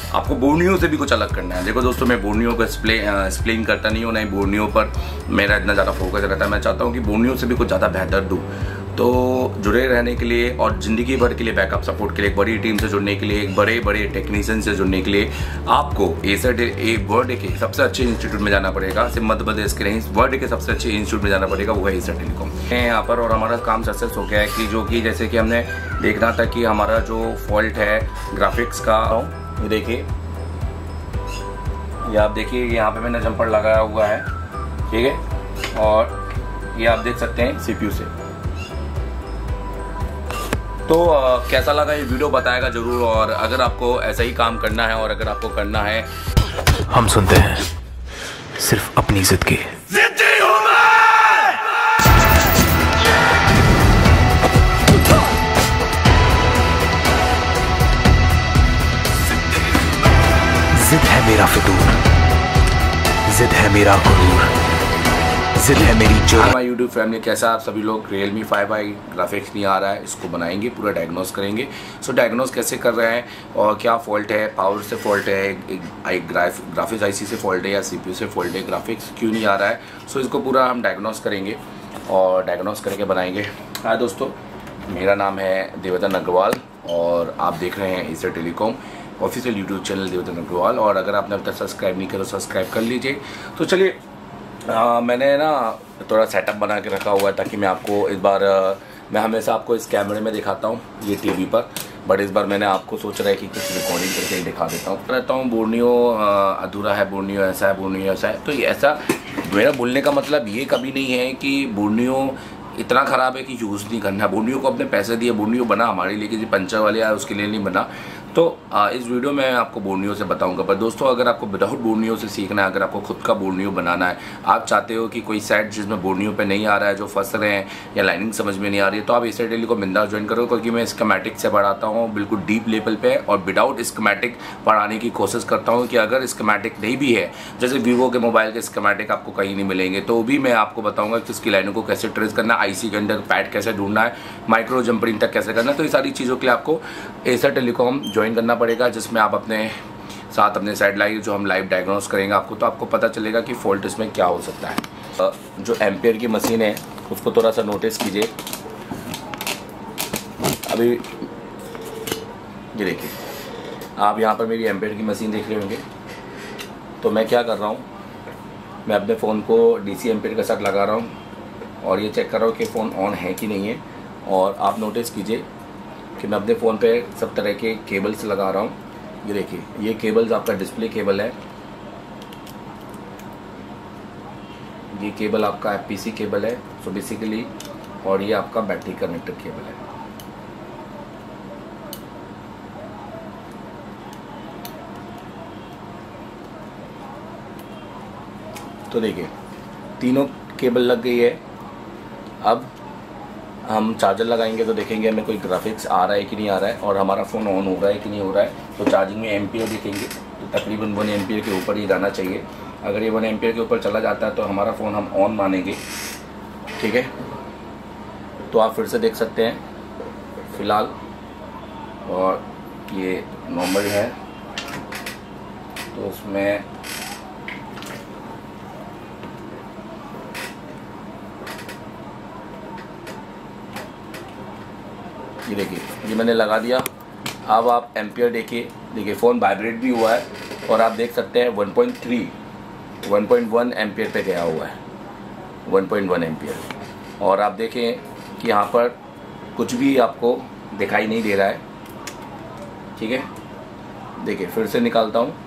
आपको बोर्नियो से भी कुछ अलग करना है। देखो दोस्तों, मैं बोर्नियो को एक्सप्लेन करता नहीं हूँ, नहीं बोर्नियो पर मेरा इतना ज़्यादा फोकस रहता है। मैं चाहता हूँ कि बोर्नियो से भी कुछ ज़्यादा बेहतर दूँ। तो जुड़े रहने के लिए और ज़िंदगी भर के लिए बैकअप सपोर्ट के लिए, एक बड़ी टीम से जुड़ने के लिए, एक बड़े बड़े टेक्नीशियन से जुड़ने के लिए आपको वर्ल्ड के सबसे अच्छे इंस्टीट्यूट में जाना पड़ेगा। सिर्फ मध्य प्रदेश के नहीं, वर्ल्ड के सबसे अच्छे इंस्टीट्यूट में जाना पड़ेगा, वो है एसर टेलीकॉम है यहाँ पर। और हमारा काम सक्सेस हो गया है कि जो कि जैसे कि हमने देखना था कि हमारा जो फॉल्ट है ग्राफिक्स का, ये देखिए, ये आप देखिए, यहाँ पे मैंने जंपर लगाया हुआ है, ठीक है, और ये आप देख सकते हैं CPU से। तो कैसा लगा ये वीडियो बताएगा जरूर। और अगर आपको ऐसा ही काम करना है और अगर आपको करना है, हम सुनते हैं सिर्फ अपनी जिद की। जिद है मेरा फितूर, जिद है मेरा गुरूर, जिद है मेरी जो। हमारी यूट्यूब फैमिली, कैसा आप सभी लोग? Realme 5i ग्राफिक्स नहीं आ रहा है, इसको बनाएंगे, पूरा डायग्नोस करेंगे। सो डायग्नोस कैसे कर रहे हैं और क्या फॉल्ट है, पावर से फॉल्ट है, ग्राफिक्स IC से फॉल्ट है या CPU से फॉल्ट है, ग्राफिक्स क्यों नहीं आ रहा है, सो इसको पूरा हम डायग्नोस करेंगे और डायग्नोस करके बनाएंगे। हाँ दोस्तों, मेरा नाम है देवदत्त अग्रवाल और आप देख रहे हैं Acer telecom official YouTube channel Devdutt Agarwal. और अगर आपने अब तक सब्सक्राइब नहीं किया तो सब्सक्राइब कर लीजिए। तो चलिए, मैंने ना थोड़ा सेटअप बना के रखा हुआ है ताकि मैं आपको इस बार, मैं हमेशा आपको इस कैमरे में दिखाता हूँ, ये टीवी पर, बट इस बार मैंने आपको सोच रहा है कि कुछ रिकॉर्डिंग करके ही दिखा देता हूँ। रहता हूँ बोर्नियो अधूरा है, बोर्नियो ऐसा है, बोर्नियो ऐसा है। तो ये ऐसा, मेरा बोलने का मतलब ये कभी नहीं है कि बोर्नियो इतना ख़राब है कि यूज़ नहीं करना। बोर्नियो को अपने पैसे दिए, बोर्नियो बना हमारे लिए, किसी पंचर वाले या उसके लिए नहीं बना। तो इस वीडियो में आपको बोर्नियो से बताऊंगा। पर दोस्तों, अगर आपको विदाउट बोर्नियो से सीखना है, अगर आपको खुद का बोर्नियो बनाना है, आप चाहते हो कि कोई सेट जिसमें बोर्नियो पे नहीं आ रहा है, जो फंस रहे हैं या लाइनिंग समझ में नहीं आ रही है, तो आप एसर टेली को बिंदास ज्वाइन करो, क्योंकि मैं स्कीमेटिक से पढ़ाता हूँ बिल्कुल डीप लेवल पे और विदाउट स्कीमेटिक पढ़ाने की कोशिश करता हूँ। कि अगर स्कीमेटिक नहीं भी है, जैसे वीवो के मोबाइल के स्कीमेटिक आपको कहीं नहीं मिलेंगे, तो भी मैं आपको बताऊँगा कि उसकी लाइनों को कैसे ट्रेस करना है, IC के अंदर पैड कैसे ढूंढना है, माइक्रो जंपरिंग तक कैसे करना है। तो ये सारी चीज़ों के लिए आपको एसर टेलीकॉम ज्वाइन करना पड़ेगा, जिसमें आप अपने साथ अपने साइड लाइव जो हम लाइव डायग्नोस करेंगे आपको, तो आपको पता चलेगा कि फॉल्ट इसमें क्या हो सकता है। जो एम्पियर की मशीन है उसको थोड़ा सा नोटिस कीजिए। अभी ये देखिए, आप यहाँ पर मेरी एम्पियर की मशीन देख रहे होंगे। तो मैं क्या कर रहा हूँ, मैं अपने फ़ोन को DC एम्पियर के साथ लगा रहा हूँ और ये चेक कर रहा हूँ कि फ़ोन ऑन है कि नहीं है। और आप नोटिस कीजिए कि मैं अपने फ़ोन पे सब तरह के केबल्स लगा रहा हूँ। ये देखिए, ये केबल्स आपका डिस्प्ले केबल है, ये केबल आपका FPC केबल है, सो बेसिकली, और ये आपका बैटरी कनेक्टर केबल है। तो देखिए, तीनों केबल लग गई है। अब हम चार्जर लगाएंगे तो देखेंगे हमें कोई ग्राफिक्स आ रहा है कि नहीं आ रहा है और हमारा फ़ोन ऑन हो रहा है कि नहीं हो रहा है। तो चार्जिंग में एम्पियर देखेंगे तो तकरीबन 1 एम्पियर के ऊपर ही जाना चाहिए। अगर ये 1 एम्पियर के ऊपर चला जाता है तो हमारा फ़ोन हम ऑन मानेंगे, ठीक है। तो आप फिर से देख सकते हैं फ़िलहाल, और ये नॉर्मल है, तो उसमें ये देखिए, ये मैंने लगा दिया। अब आप एम्पियर देखिए फ़ोन वाइब्रेट भी हुआ है और आप देख सकते हैं 1.1 एम्पियर पे गया हुआ है, 1.1 एम्पियर। और आप देखें कि यहाँ पर कुछ भी आपको दिखाई नहीं दे रहा है, ठीक है। देखिए, फिर से निकालता हूँ।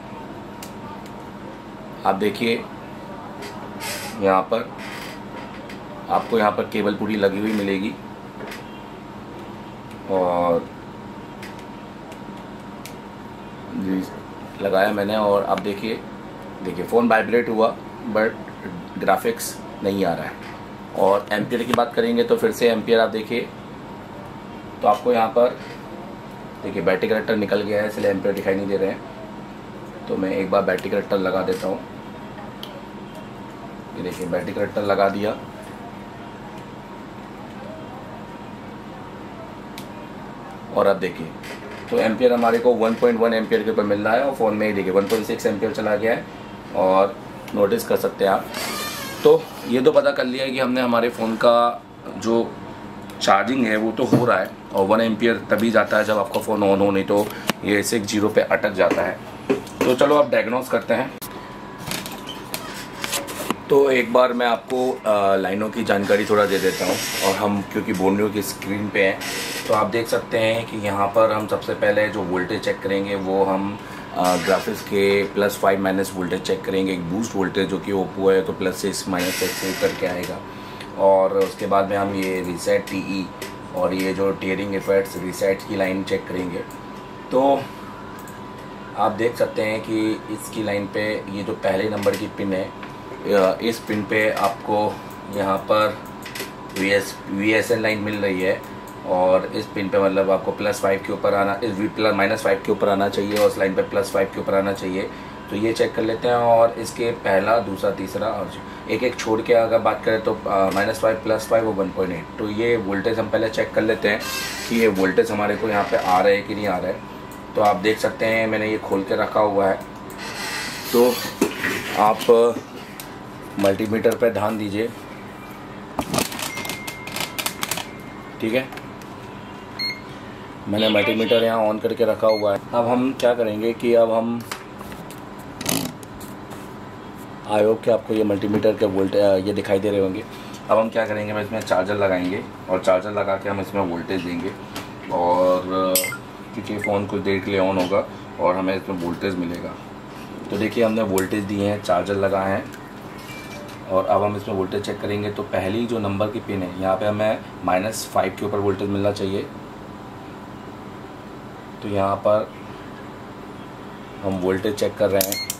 आप देखिए, यहाँ पर आपको यहाँ पर केबल पूरी लगी हुई मिलेगी और लगाया मैंने। और आप देखिए फ़ोन वाइब्रेट हुआ बट ग्राफिक्स नहीं आ रहा है। और एम्पियर की बात करेंगे तो फिर से एम्पियर आप देखिए, तो आपको यहाँ पर देखिए बैटरी कनेक्टर निकल गया है, इसलिए एम्पियर दिखाई नहीं दे रहे हैं। तो मैं एक बार बैटरी कनेक्टर लगा देता हूँ। ये देखिए, बैटरी कनेक्टर लगा दिया। और अब देखिए तो एम्पियर हमारे को 1.1 एम्पियर के ऊपर मिल रहा है और फ़ोन में ही देखिए 1.6 एम्पियर चला गया है और नोटिस कर सकते हैं आप। तो ये तो पता कर लिया है कि हमने हमारे फ़ोन का जो चार्जिंग है वो तो हो रहा है और 1 एम्पियर तभी जाता है जब आपका फ़ोन ऑन हो, नहीं तो ये ऐसे 0 पे अटक जाता है। तो चलो अब डायग्नोस करते हैं। तो एक बार मैं आपको लाइनों की जानकारी थोड़ा दे देता हूँ और हम क्योंकि बोर्नियो की स्क्रीन पे हैं तो आप देख सकते हैं कि यहाँ पर हम सबसे पहले जो वोल्टेज चेक करेंगे वो हम ग्राफिक्स के +5 माइनस वोल्टेज चेक करेंगे। एक बूस्ट वोल्टेज जो कि ओप्पो है तो +6 -6 करके आएगा और उसके बाद में हम ये रीसेट TE और ये जो टीयरिंग इफेक्ट्स रीसेट की लाइन चेक करेंगे। तो आप देख सकते हैं कि इसकी लाइन पे ये जो पहले नंबर की पिन है, इस पिन पे आपको यहाँ पर VSN लाइन मिल रही है और इस पिन पे मतलब आपको +5 के ऊपर आना, इस -5 के ऊपर आना चाहिए और इस लाइन पे +5 के ऊपर आना चाहिए। तो ये चेक कर लेते हैं और इसके पहला, दूसरा, तीसरा और एक एक छोड़ के अगर बात करें तो -5 +5 और 1.8। तो ये वोल्टेज हम पहले चेक कर लेते हैं कि ये वोल्टेज हमारे को यहाँ पे आ रहा है कि नहीं आ रहा है। तो आप देख सकते हैं मैंने ये खोल के रखा हुआ है। तो आप मल्टीमीटर पे ध्यान दीजिए, ठीक है। मैंने मल्टीमीटर यहाँ ऑन करके रखा हुआ है। अब हम क्या करेंगे कि अब हम, आई होप कि आपको ये मल्टीमीटर के वोल्टेज ये दिखाई दे रहे होंगे। अब हम क्या करेंगे, मैं इसमें चार्जर लगाएंगे और चार्जर लगा के हम इसमें वोल्टेज देंगे और क्योंकि फ़ोन कुछ देर के लिए ऑन होगा और हमें इसमें वोल्टेज मिलेगा। तो देखिए हमने वोल्टेज दिए हैं, चार्जर लगा है और अब हम इसमें वोल्टेज चेक करेंगे। तो पहली जो नंबर की पिन है यहाँ पे हमें -5 के ऊपर वोल्टेज मिलना चाहिए। तो यहाँ पर हम वोल्टेज चेक कर रहे हैं,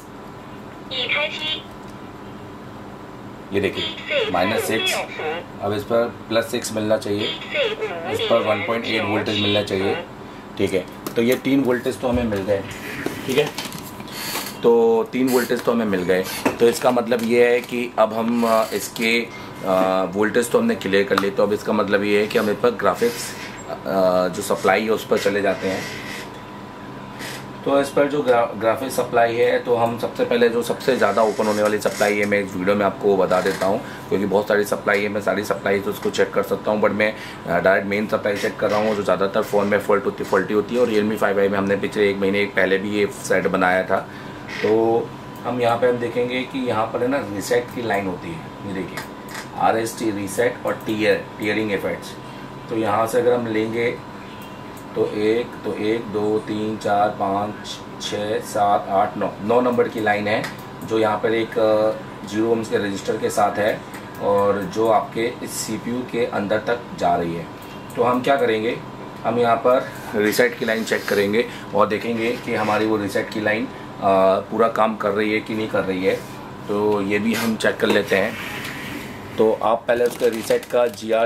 ये देखिए -6। अब इस पर +6 मिलना चाहिए, इस पर 1.8 वोल्टेज मिलना चाहिए, ठीक है। तो ये 3 वोल्टेज तो हमें मिल गए, ठीक है। तो 3 वोल्टेज तो हमें मिल गए। तो इसका मतलब ये है कि अब हम इसके वोल्टेज तो हमने क्लियर कर लिए। तो अब इसका मतलब ये है कि हम इस पर ग्राफिक्स जो सप्लाई है उस पर चले जाते हैं। तो इस पर जो ग्राफिक्स सप्लाई है, तो हम सबसे पहले जो सबसे ज़्यादा ओपन होने वाली सप्लाई है, मैं इस वीडियो में आपको बता देता हूँ क्योंकि बहुत सारी सप्लाई है, मैं सारी सप्लाई तो उसको चेक कर सकता हूँ, बट मैं डायरेक्ट मेन सप्लाई चेक कर रहा हूँ जो ज़्यादातर फ़ोन में फॉल्टी होती है। और Realme 5i में हमने पिछले 1 महीने पहले भी ये सेट बनाया था। तो हम यहाँ पे हम देखेंगे कि यहाँ पर है ना रीसेट की लाइन होती है, ये देखिए RST रीसेट और टीयरिंग इफेक्ट्स। तो यहाँ से अगर हम लेंगे तो 1 2 3 4 5 6 7 8 9 नंबर की लाइन है जो यहाँ पर एक 0 ohms के रजिस्टर के साथ है और जो आपके इस CPU के अंदर तक जा रही है। तो हम क्या करेंगे, हम यहाँ पर रीसेट की लाइन चेक करेंगे और देखेंगे कि हमारी वो रीसेट की लाइन पूरा काम कर रही है कि नहीं कर रही है। तो ये भी हम चेक कर लेते हैं। तो आप पहले उसका रीसेट का GR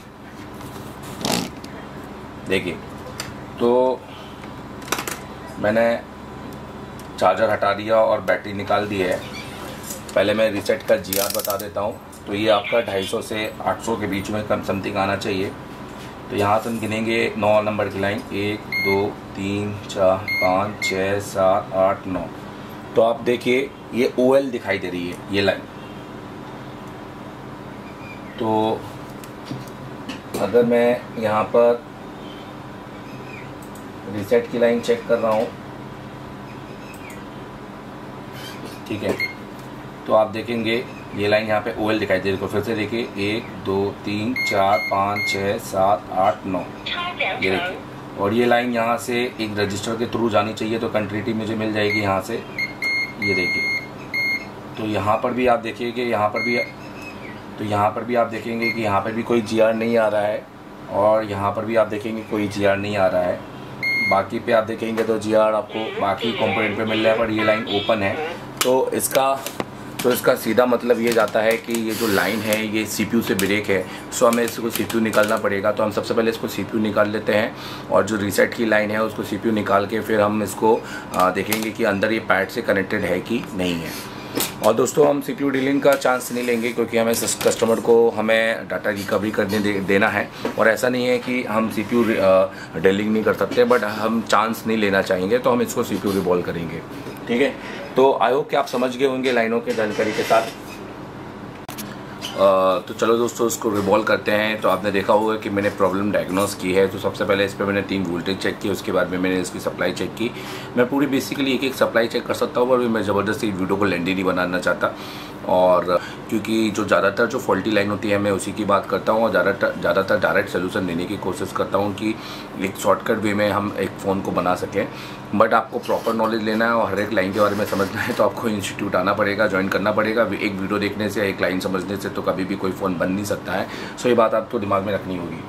देखिए। तो मैंने चार्जर हटा दिया और बैटरी निकाल दी है। पहले मैं रीसेट का GR बता देता हूँ। तो ये आपका 250 से 800 के बीच में कम समथिंग आना चाहिए। तो यहाँ से हम गिनेंगे 9 नंबर की लाइन, 1 2 3 4 5 6 7 8 9। तो आप देखिए ये OL दिखाई दे रही है ये लाइन। तो अगर मैं यहाँ पर रीसेट की लाइन चेक कर रहा हूँ, ठीक है, तो आप देखेंगे ये लाइन यहाँ पे OL दिखाई दे रही है। तो फिर से देखिए 1 2 3 4 5 6 7 8 9, ये देखिए। और ये लाइन यहाँ से एक रजिस्टर के थ्रू जानी चाहिए, तो कंटिन्यूटी मुझे मिल जाएगी यहाँ से, ये देखिए। तो यहाँ पर भी आप देखिए कि यहाँ पर भी आप देखेंगे कि यहाँ पर भी कोई GR नहीं आ रहा है और यहाँ पर भी आप देखेंगे कोई GR नहीं आ रहा है। बाकी पे आप देखेंगे तो GR आपको बाकी कंपोनेंट पे मिल रहा है, पर ये लाइन ओपन है। तो इसका सीधा मतलब ये जाता है कि ये जो लाइन है ये CPU से ब्रेक है। सो हमें इसको CPU निकालना पड़ेगा। तो हम सबसे पहले इसको CPU निकाल लेते हैं और जो रीसेट की लाइन है उसको CPU निकाल के फिर हम इसको देखेंगे कि अंदर ये पैड से कनेक्टेड है कि नहीं है। और दोस्तों हम CPU डीलिंग का चांस नहीं लेंगे, क्योंकि हमें कस्टमर को हमें डाटा रिकवरी करने देना है। और ऐसा नहीं है कि हम CPU डीलिंग नहीं कर सकते, बट हम चांस नहीं लेना चाहेंगे, तो हम इसको CPU रिवॉल्व करेंगे। ठीक है, तो आई होप कि आप समझ गए होंगे लाइनों के जानकारी के साथ। तो चलो दोस्तों इसको रिवॉल्व करते हैं। तो आपने देखा होगा कि मैंने प्रॉब्लम डायग्नोस की है। तो सबसे पहले इस पर मैंने 3 वोल्टेज चेक किए, उसके बाद में मैंने इसकी सप्लाई चेक की। मैं पूरी बेसिकली एक सप्लाई चेक कर सकता हूँ, पर मैं ज़बरदस्ती वीडियो को लेंदी नहीं बनाना चाहता। और क्योंकि जो ज़्यादातर जो फॉल्टी लाइन होती है मैं उसी की बात करता हूँ, और ज़्यादातर डायरेक्ट सोल्यूशन देने की कोशिश करता हूँ कि एक शॉर्टकट वे में हम एक फ़ोन को बना सकें। बट आपको प्रॉपर नॉलेज लेना है और हर एक लाइन के बारे में समझना है, तो आपको इंस्टीट्यूट आना पड़ेगा, ज्वाइन करना पड़ेगा। एक वीडियो देखने से, एक लाइन समझने से तो कभी भी कोई फ़ोन बन नहीं सकता है। सो ये बात आपको दिमाग में रखनी होगी।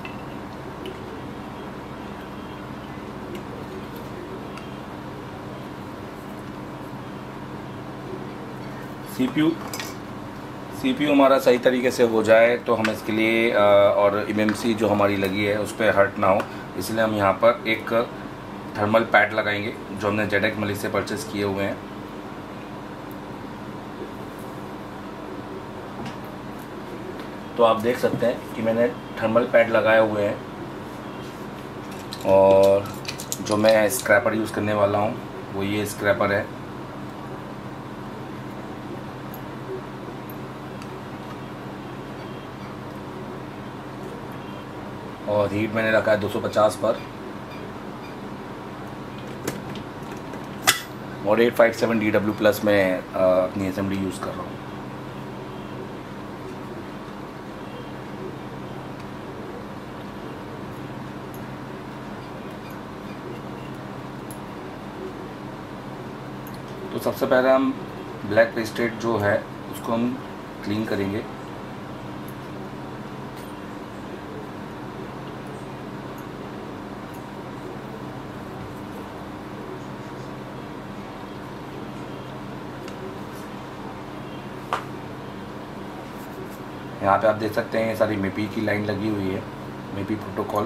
CPU हमारा सही तरीके से हो जाए तो हम इसके लिए और MMC जो हमारी लगी है उस पर हर्ट ना हो, इसलिए हम यहाँ पर एक थर्मल पैड लगाएंगे जो हमने ZX मलिक से परचेस किए हुए हैं। तो आप देख सकते हैं कि मैंने थर्मल पैड लगाए हुए हैं, और जो मैं स्क्रैपर यूज़ करने वाला हूँ वो ये स्क्रैपर है। और हीट मैंने रखा है 250 पर, और 857 DW प्लस में अपनी असेंबली यूज़ कर रहा हूँ। तो सबसे पहले हम ब्लैक पेस्टेड जो है उसको हम क्लीन करेंगे। यहाँ पे आप देख सकते हैं सारी MIPI की लाइन लगी हुई है, MIPI प्रोटोकॉल।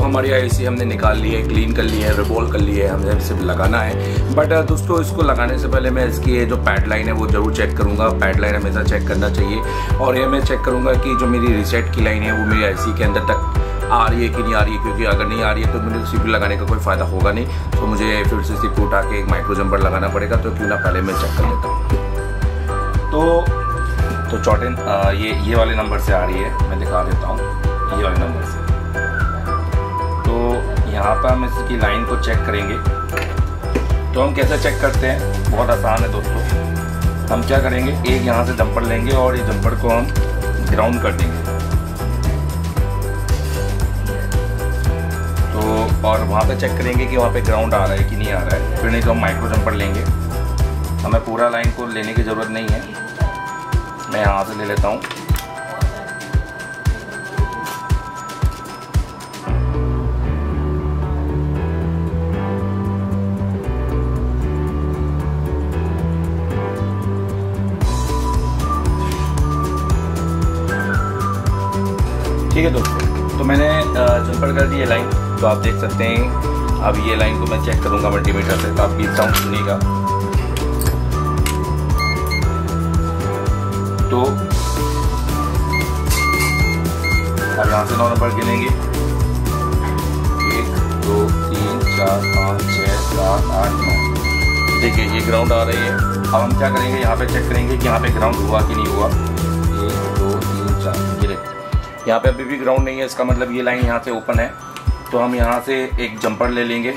हमारी एसी हमने निकाल ली है, क्लीन कर ली है, रिवॉल्व कर ली है, हमें सिर्फ लगाना है। बट दोस्तों इसको लगाने से पहले मैं इसकी ये जो पैड लाइन है वो ज़रूर चेक करूँगा। पैड लाइन हमेशा चेक करना चाहिए, और ये मैं चेक करूँगा कि जो मेरी रीसेट की लाइन है वो मेरी एसी के अंदर तक आ रही है कि नहीं आ रही है, क्योंकि अगर नहीं आ रही है तो मुझे CPU लगाने का कोई फ़ायदा होगा नहीं। तो मुझे फिर से CPU उठा के एक माइक्रो जंपर लगाना पड़ेगा। तो क्यों ना पहले मैं चेक कर लेता हूँ। तो चौटे ये वाले नंबर से आ रही है, मैं दिखा देता हूँ, ये वाले नंबर से। तो यहाँ पर हम इसकी लाइन को चेक करेंगे। तो हम कैसे चेक करते हैं, बहुत आसान है दोस्तों। हम क्या करेंगे, एक यहाँ से जंपर लेंगे और ये जंपर को हम ग्राउंड कर देंगे। तो और वहाँ पे चेक करेंगे कि वहाँ पे ग्राउंड आ रहा है कि नहीं आ रहा है। फिर नहीं तो हम माइक्रो जंपर लेंगे। हमें पूरा लाइन को लेने की ज़रूरत नहीं है, मैं यहाँ से ले लेता हूँ। ठीक है दोस्तों, तो मैंने जंपर कर दी है लाइन। तो आप देख सकते हैं, अब ये लाइन को मैं चेक करूँगा मल्टीमीटर से। तो आप बीट साउंड सुनिएगा। तो अब यहाँ से 9 नंबर गिनेंगे, 1 2 3 4 5 6 7 8 9। देखिए ये ग्राउंड आ रही है। अब हम क्या करेंगे, यहाँ पे चेक करेंगे कि यहाँ पे ग्राउंड हुआ कि नहीं हुआ। 1 2 3 4, ये देखिए यहाँ पे अभी भी ग्राउंड नहीं है, इसका मतलब ये लाइन यहाँ से ओपन है। तो हम यहाँ से एक जंपर ले लेंगे।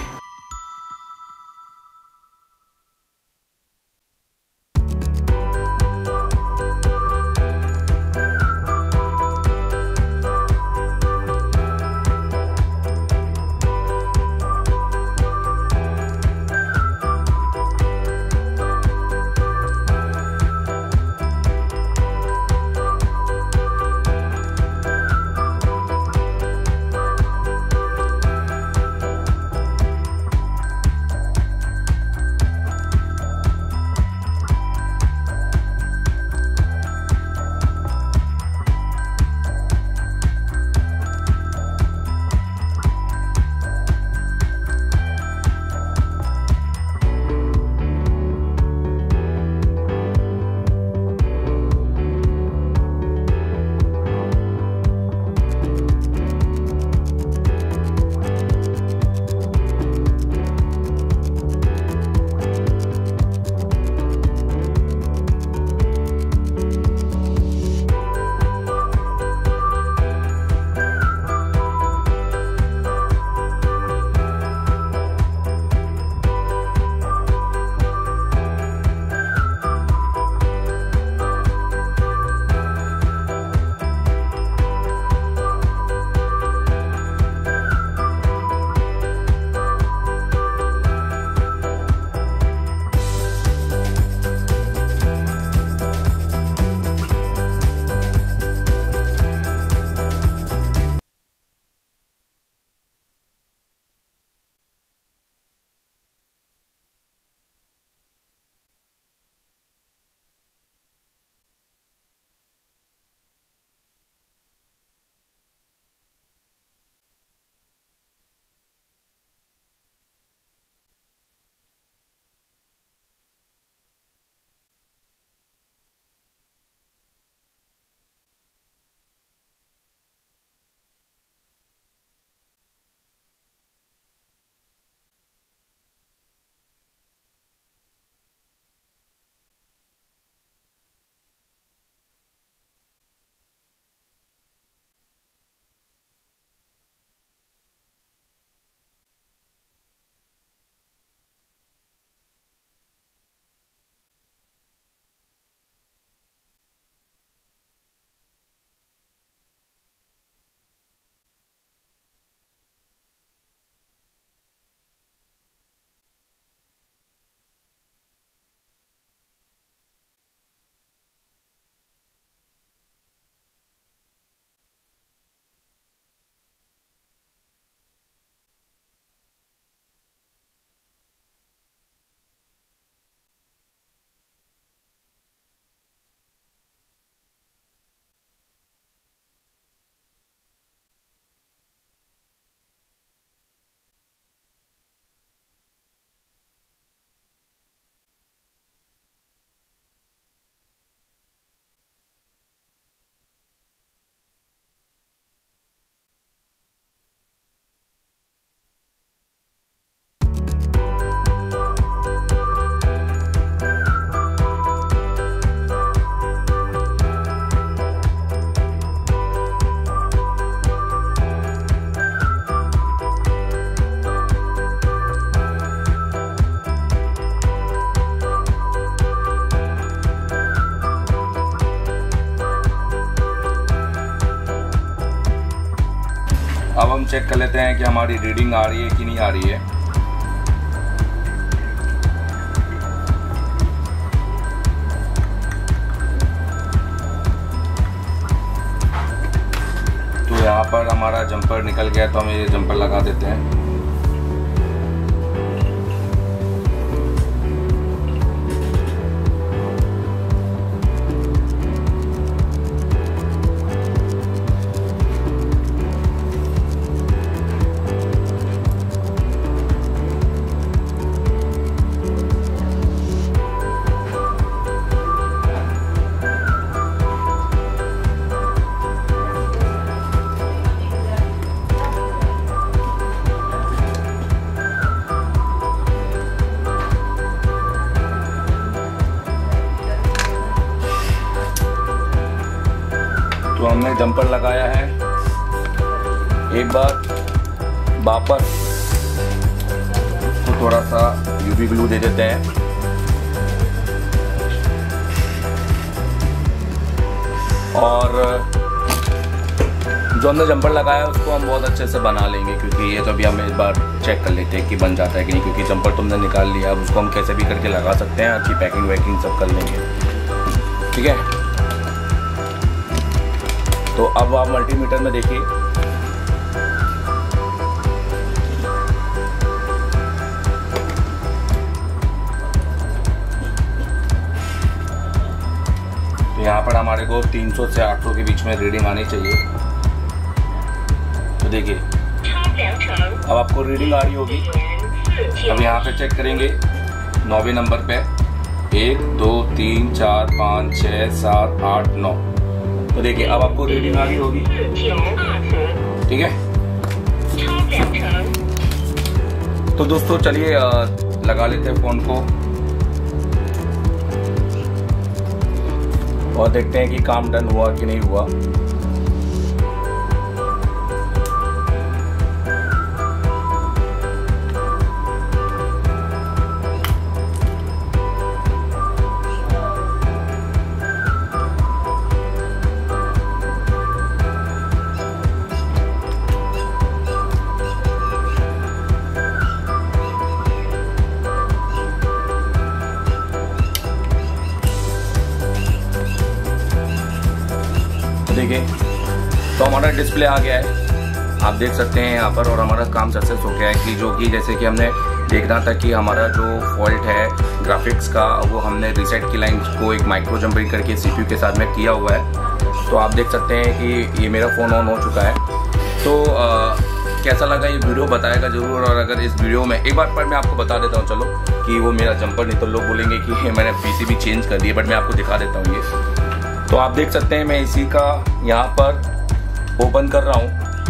अब हम चेक कर लेते हैं कि हमारी रीडिंग आ रही है कि नहीं आ रही है। तो यहाँ पर हमारा जंपर निकल गया, तो हम ये जंपर लगा देते हैं। तो हमने जंपर लगाया है, एक बार वापस तो थोड़ा सा यूवी ग्लू दे देते हैं और जो हमने जंपर लगाया है उसको हम बहुत अच्छे से बना लेंगे, क्योंकि ये तो अभी हम एक बार चेक कर लेते हैं कि बन जाता है कि नहीं, क्योंकि जंपर तो हमने निकाल लिया। अब उसको हम कैसे भी करके लगा सकते हैं, अच्छी पैकिंग वैकिंग सब कर लेंगे, ठीक है। तो अब आप मल्टीमीटर में देखिए, तो यहाँ पर हमारे को 300 से 800 के बीच में रीडिंग आनी चाहिए। तो देखिए अब आपको रीडिंग आ रही होगी। अब यहाँ पे चेक करेंगे 9वें नंबर पे 1 2 3 4 5 6 7 8 9। तो देखिए अब आपको रीडिंग आ गई होगी, ठीक है। तो दोस्तों चलिए लगा लेते हैं फ़ोन को और देखते हैं कि काम डन हुआ कि नहीं हुआ। देखिए तो हमारा डिस्प्ले आ गया है, आप देख सकते हैं यहाँ पर, और हमारा काम सक्सेस हो गया है कि जो कि जैसे कि हमने देखना था कि हमारा जो फॉल्ट है ग्राफिक्स का वो हमने रीसेट की लाइन को एक माइक्रो जंपिंग करके CPU के साथ में किया हुआ है। तो आप देख सकते हैं कि ये मेरा फ़ोन ऑन हो चुका है। तो कैसा लगा ये वीडियो बताएगा ज़रूर। और अगर इस वीडियो में एक बार पर मैं आपको बता देता हूँ, चलो कि वो मेरा जंपर, नहीं तो लोग बोलेंगे कि मैंने PCB चेंज कर दिया, बट मैं आपको दिखा देता हूँ ये। तो आप देख सकते हैं मैं इसी का यहाँ पर ओपन कर रहा हूँ,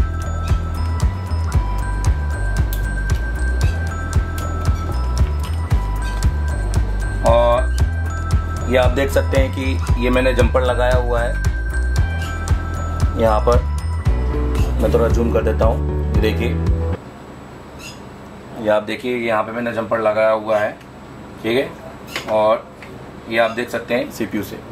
और ये आप देख सकते हैं कि ये मैंने जंपर लगाया हुआ है यहाँ पर। मैं थोड़ा जूम कर देता हूँ, देखिए ये आप देखिए यहाँ पे मैंने जंपर लगाया हुआ है, ठीक है। और ये आप देख सकते हैं CPU से।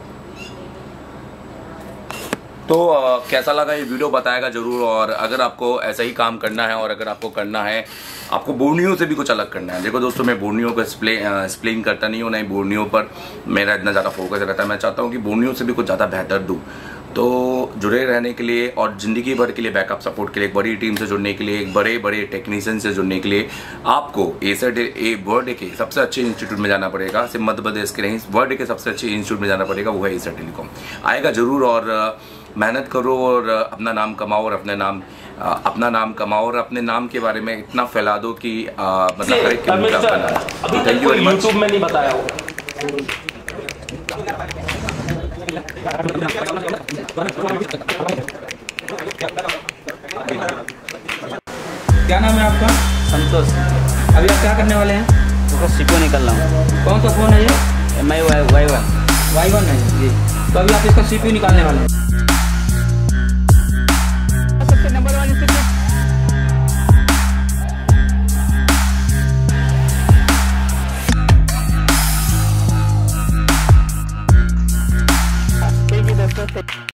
तो कैसा लगा ये वीडियो बताएगा ज़रूर। और अगर आपको ऐसा ही काम करना है, और अगर आपको करना है, आपको बोर्नियो से भी कुछ अलग करना है। देखो दोस्तों, मैं बोर्नियो को एक्सप्लेन करता नहीं हूँ, नहीं बोर्नियो पर मेरा इतना ज़्यादा फोकस रहता है। मैं चाहता हूँ कि बोर्नियो से भी कुछ ज़्यादा बेहतर दूँ। तो जुड़े रहने के लिए और ज़िंदगी भर के लिए बैकअप सपोर्ट के लिए, एक बड़ी टीम से जुड़ने के लिए, एक बड़े बड़े टेक्नीशियन से जुड़ने के लिए आपको वर्ल्ड के सबसे अच्छे इंस्टीट्यूट में जाना पड़ेगा। सिर्फ मध्य प्रदेश के नहीं, वर्ल्ड के सबसे अच्छे इंस्टीट्यूट में जाना पड़ेगा, वो है एशिया टेलीकॉम। आएगा ज़रूर, और मेहनत करो और अपना नाम कमाओ, और अपना नाम कमाओ, और अपने नाम के बारे में इतना फैला दो कि मतलब हर एक के मुंह पे आपका नाम। Thank you very much. YouTube में नहीं बताया हो। क्या नाम है आपका? संतोष। अभी आप क्या करने वाले हैं? तो सीपो निकल रहा हूँ। कौन सा फ़ोन है ये? MI Y1 Y1 है जी। तो अभी आप इसका CPU निकालने वाले हैं।